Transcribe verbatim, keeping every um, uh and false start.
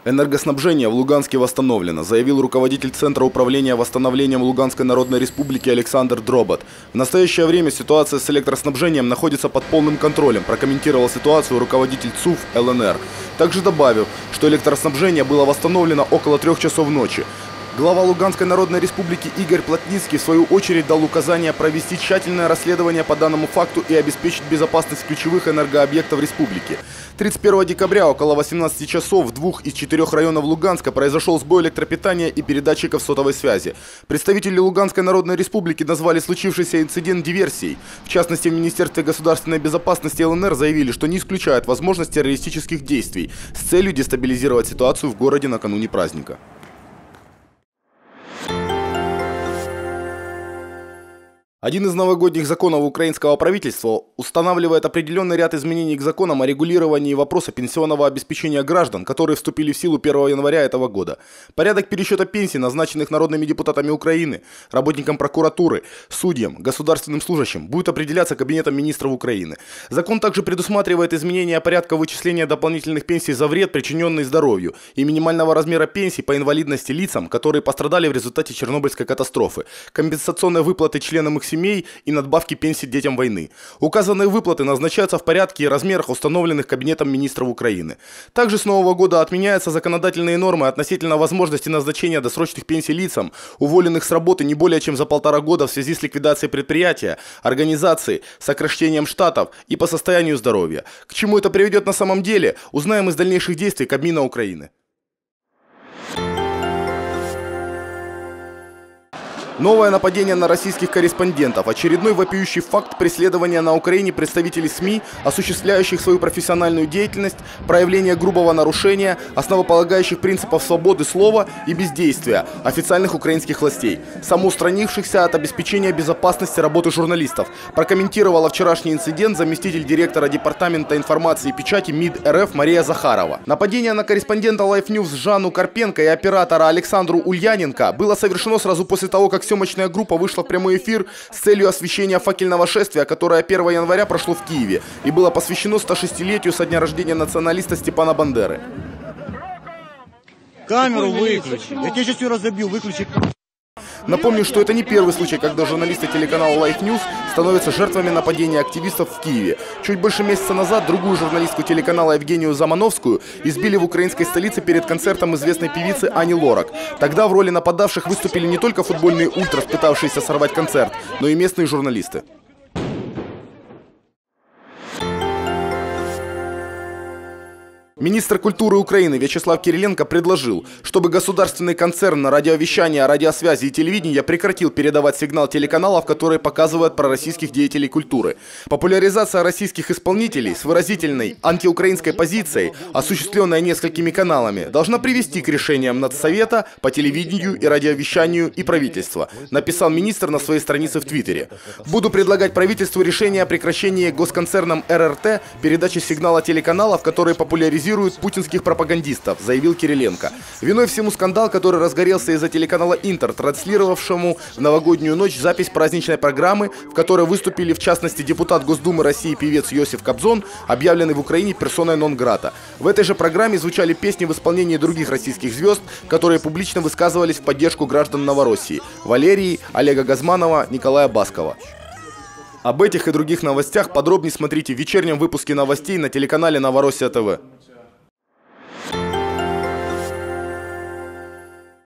Энергоснабжение в Луганске восстановлено, заявил руководитель Центра управления восстановлением Луганской Народной Республики Александр Дробот. В настоящее время ситуация с электроснабжением находится под полным контролем, прокомментировал ситуацию руководитель ЦУВ ЛНР. Также добавил, что электроснабжение было восстановлено около трех часов ночи. Глава Луганской Народной Республики Игорь Плотницкий в свою очередь дал указание провести тщательное расследование по данному факту и обеспечить безопасность ключевых энергообъектов республики. тридцать первого декабря около восемнадцати часов в двух из четырех районов Луганска произошел сбой электропитания и передатчиков сотовой связи. Представители Луганской Народной Республики назвали случившийся инцидент диверсией. В частности, в Министерстве государственной безопасности ЛНР заявили, что не исключают возможность террористических действий с целью дестабилизировать ситуацию в городе накануне праздника. Один из новогодних законов украинского правительства устанавливает определенный ряд изменений к законам о регулировании вопроса пенсионного обеспечения граждан, которые вступили в силу первого января этого года. Порядок пересчета пенсий, назначенных народными депутатами Украины, работникам прокуратуры, судьям, государственным служащим, будет определяться Кабинетом министров Украины. Закон также предусматривает изменение порядка вычисления дополнительных пенсий за вред, причиненный здоровью, и минимального размера пенсий по инвалидности лицам, которые пострадали в результате Чернобыльской катастрофы, компенсационные выплаты членам их семей, семей и надбавки пенсий детям войны. Указанные выплаты назначаются в порядке и размерах, установленных Кабинетом министров Украины. Также с нового года отменяются законодательные нормы относительно возможности назначения досрочных пенсий лицам, уволенных с работы не более чем за полтора года в связи с ликвидацией предприятия, организации, сокращением штатов и по состоянию здоровья. К чему это приведет на самом деле, узнаем из дальнейших действий Кабмина Украины. Новое нападение на российских корреспондентов. Очередной вопиющий факт преследования на Украине представителей СМИ, осуществляющих свою профессиональную деятельность, проявление грубого нарушения основополагающих принципов свободы слова и бездействия официальных украинских властей, самоустранившихся от обеспечения безопасности работы журналистов, прокомментировала вчерашний инцидент заместитель директора Департамента информации и печати МИД РФ Мария Захарова. Нападение на корреспондента Life News Жанну Карпенко и оператора Александру Ульяненко было совершено сразу после того, как съемочная группа вышла в прямой эфир с целью освещения факельного шествия, которое первого января прошло в Киеве и было посвящено стошестилетию со дня рождения националиста Степана Бандеры. Камеру выключи. Я тебя сейчас все разобью, выключи. Напомню, что это не первый случай, когда журналисты телеканала Life News становятся жертвами нападения активистов в Киеве. Чуть больше месяца назад другую журналистку телеканала Евгению Замановскую избили в украинской столице перед концертом известной певицы Ани Лорак. Тогда в роли нападавших выступили не только футбольные ультрас, пытавшиеся сорвать концерт, но и местные журналисты. Министр культуры Украины Вячеслав Кириленко предложил, чтобы государственный концерн на радиовещание, радиосвязи и телевидения прекратил передавать сигнал телеканалов, которые показывают пророссийских деятелей культуры. Популяризация российских исполнителей с выразительной антиукраинской позицией, осуществленная несколькими каналами, должна привести к решениям Нацсовета по телевидению и радиовещанию и правительства, написал министр на своей странице в Твиттере. Буду предлагать правительству решение о прекращении госконцерном эр эр тэ передачи сигнала телеканалов, которые популяризируют путинских пропагандистов, заявил Кириленко. Виной всему скандал, который разгорелся из-за телеканала Интер, транслировавшему в новогоднюю ночь запись праздничной программы, в которой выступили в частности депутат Госдумы России певец Йосиф Кобзон, объявленный в Украине персоной нон-грата. В этой же программе звучали песни в исполнении других российских звезд, которые публично высказывались в поддержку граждан Новороссии – Валерии, Олега Газманова, Николая Баскова. Об этих и других новостях подробнее смотрите в вечернем выпуске новостей на телеканале Новороссия ТВ.